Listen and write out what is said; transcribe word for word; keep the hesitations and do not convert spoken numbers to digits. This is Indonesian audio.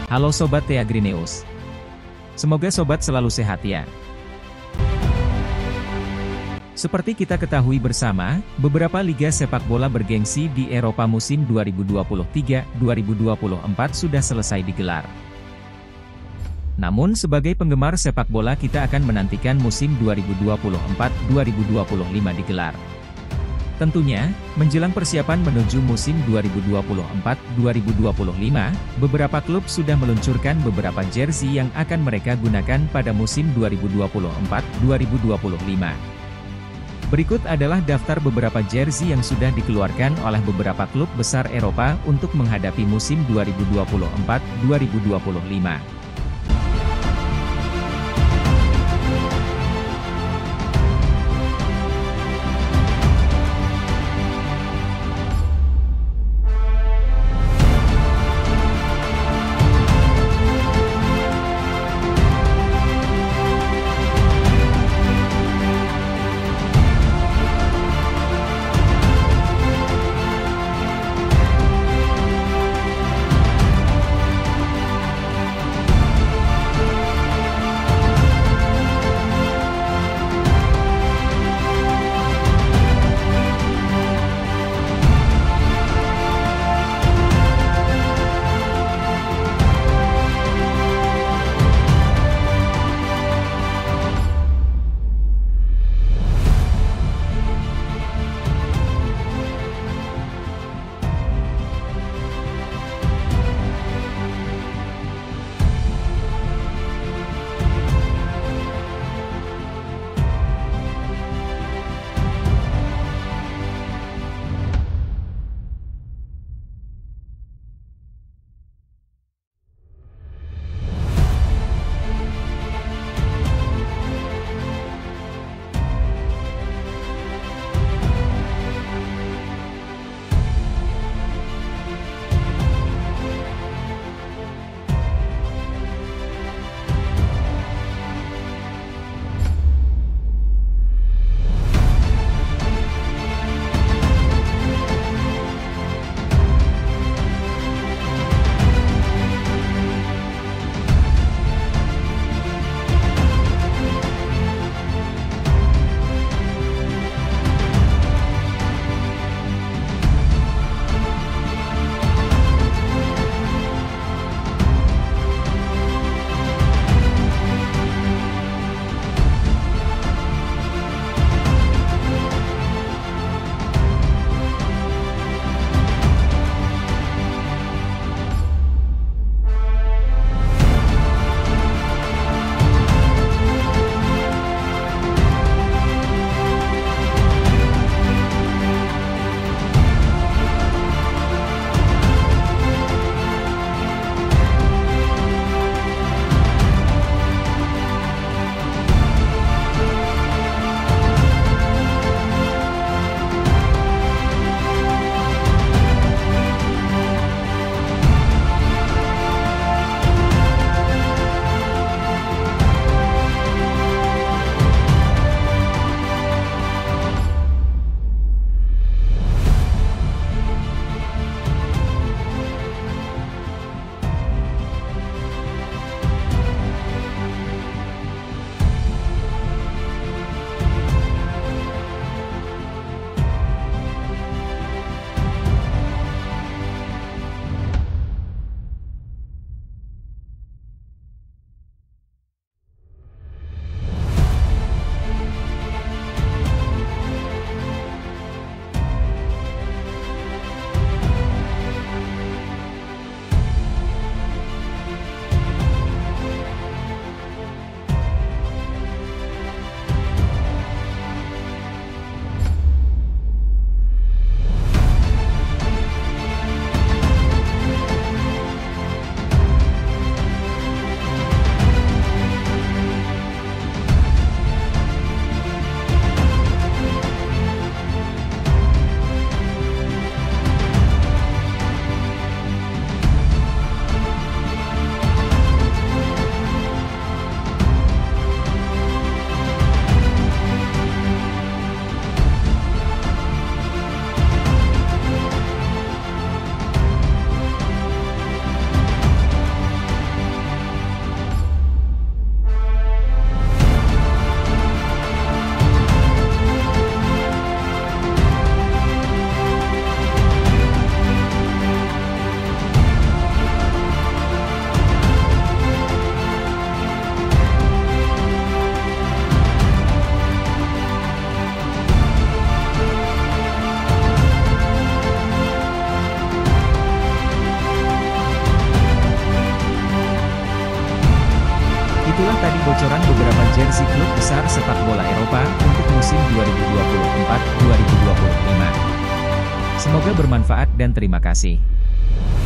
Halo Sobat Teagrineus. Semoga Sobat selalu sehat ya. Seperti kita ketahui bersama, beberapa liga sepak bola bergengsi di Eropa musim dua ribu dua puluh tiga dua ribu dua puluh empat sudah selesai digelar. Namun sebagai penggemar sepak bola kita akan menantikan musim dua ribu dua puluh empat dua ribu dua puluh lima digelar. Tentunya, menjelang persiapan menuju musim dua ribu dua puluh empat dua ribu dua puluh lima, beberapa klub sudah meluncurkan beberapa jersey yang akan mereka gunakan pada musim dua ribu dua puluh empat dua ribu dua puluh lima. Berikut adalah daftar beberapa jersey yang sudah dikeluarkan oleh beberapa klub besar Eropa untuk menghadapi musim dua ribu dua puluh empat dua ribu dua puluh lima. bocoran beberapa jersey klub besar sepak bola Eropa untuk musim dua ribu dua puluh empat dua ribu dua puluh lima. Semoga bermanfaat dan terima kasih.